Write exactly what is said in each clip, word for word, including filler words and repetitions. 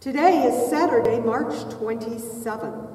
Today is Saturday, March twenty-seventh.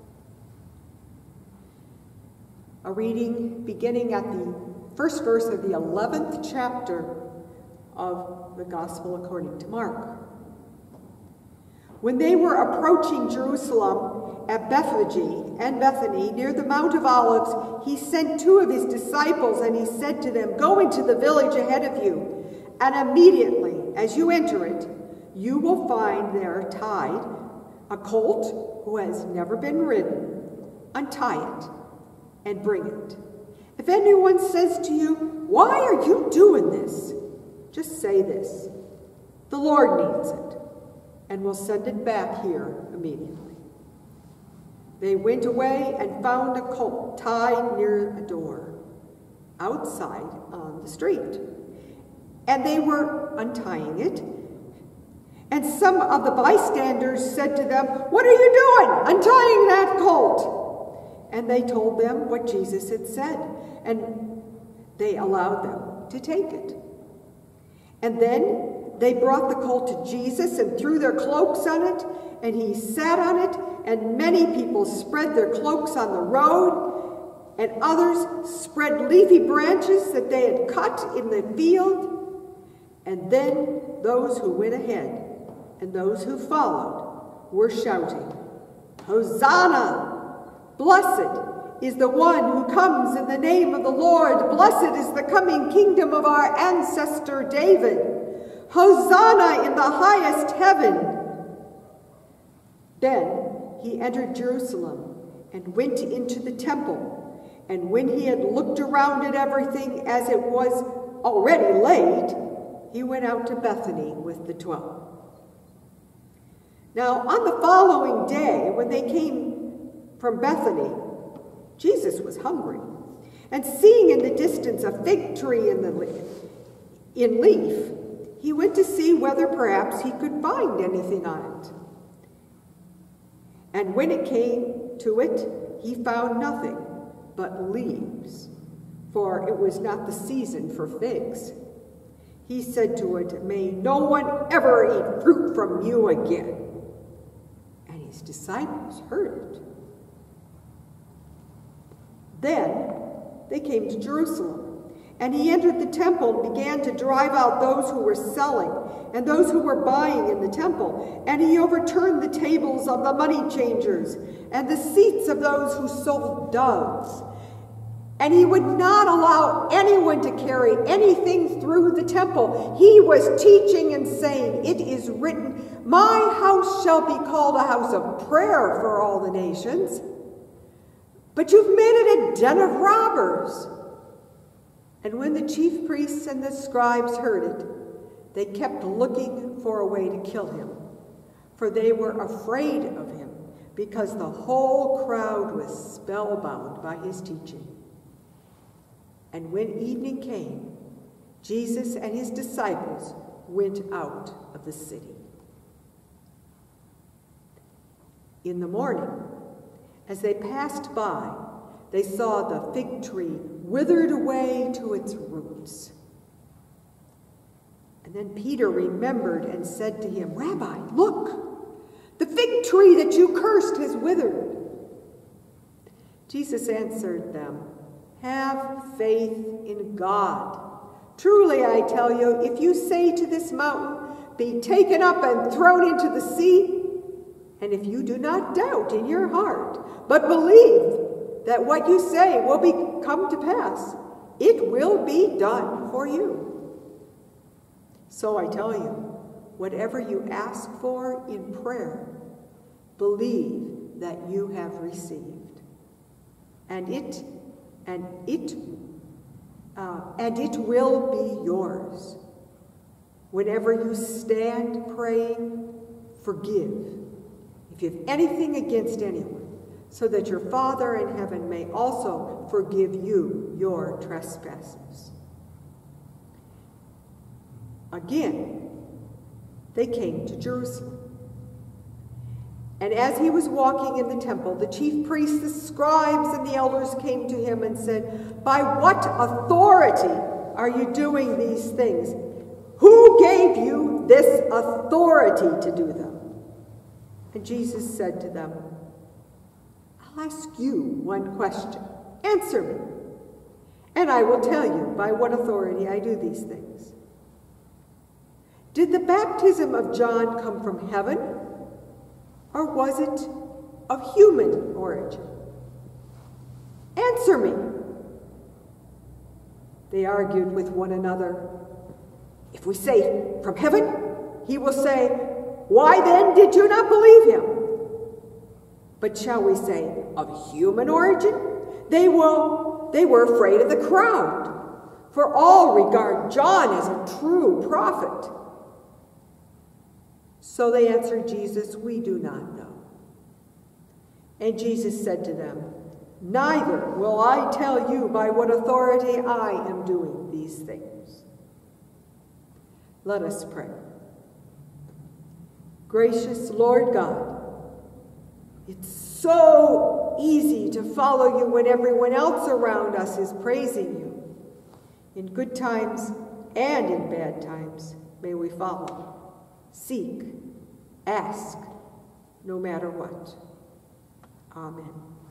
A reading beginning at the first verse of the eleventh chapter of the Gospel according to Mark. When they were approaching Jerusalem at Bethphage and Bethany, near the Mount of Olives, he sent two of his disciples, and he said to them, "Go into the village ahead of you, and immediately as you enter it, you will find there tied a colt who has never been ridden. Untie it and bring it. If anyone says to you, 'Why are you doing this?' just say this, 'The Lord needs it,' and will send it back here immediately." They went away and found a colt tied near a door, outside on the street. And they were untying it. And some of the bystanders said to them, "What are you doing, untying that colt?" And they told them what Jesus had said, and they allowed them to take it. And then they brought the colt to Jesus and threw their cloaks on it, and he sat on it, and many people spread their cloaks on the road, and others spread leafy branches that they had cut in the field. And then those who went ahead and those who followed were shouting, "Hosanna! Blessed is the one who comes in the name of the Lord. Blessed is the coming kingdom of our ancestor David. Hosanna in the highest heaven." Then he entered Jerusalem and went into the temple. And when he had looked around at everything as it was already late, he went out to Bethany with the twelve. Now, on the following day, when they came from Bethany, Jesus was hungry. And seeing in the distance a fig tree in, the leaf, in leaf, he went to see whether perhaps he could find anything on it. And when it came to it, he found nothing but leaves, for it was not the season for figs. He said to it, "May no one ever eat fruit from you again." And his disciples heard it. Then they came to Jerusalem, and he entered the temple and began to drive out those who were selling and those who were buying in the temple. And he overturned the tables of the money changers and the seats of those who sold doves. And he would not allow anyone to carry anything through the temple. He was teaching and saying, "It is written, 'My house shall be called a house of prayer for all the nations.' But you've made it a den of robbers." And when the chief priests and the scribes heard it, they kept looking for a way to kill him, for they were afraid of him, because the whole crowd was spellbound by his teaching. And when evening came, Jesus and his disciples went out of the city. In the morning, as they passed by, they saw the fig tree withered away to its roots. And then Peter remembered and said to him, "Rabbi, look, the fig tree that you cursed has withered." Jesus answered them, "Have faith in God. Truly, I tell you, if you say to this mountain, 'Be taken up and thrown into the sea,' and if you do not doubt in your heart, but believe that what you say will be, come to pass, it will be done for you. So I tell you, whatever you ask for in prayer, believe that you have received, and it and it uh, and it will be yours. Whenever you stand praying, forgive if you have anything against anyone, so that your Father in heaven may also forgive you your trespasses." Again, they came to Jerusalem. And as he was walking in the temple, the chief priests, the scribes, and the elders came to him and said, "By what authority are you doing these things? Who gave you this authority to do them?" And Jesus said to them, I'll ask you one question. Answer me, and I will tell you by what authority I do these things. Did the baptism of John come from heaven, or was it of human origin? Answer me. They argued with one another. If we say from heaven, he will say, why then did you not believe him? But shall we say of human origin? They will, they were afraid of the crowd, for all regard John as a true prophet. So they answered Jesus, we do not know. And Jesus said to them, neither will I tell you by what authority I am doing these things. Let us pray. Gracious Lord God, it's so easy to follow you when everyone else around us is praising you. In good times and in bad times, may we follow, seek, ask, no matter what. Amen.